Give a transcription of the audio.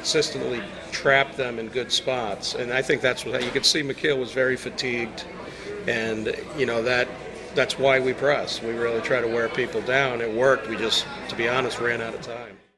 consistently trap them in good spots. And I think that's what you could see. Mekeel was very fatigued, and that's why we press. We really try to wear people down. It worked. We just, to be honest, ran out of time.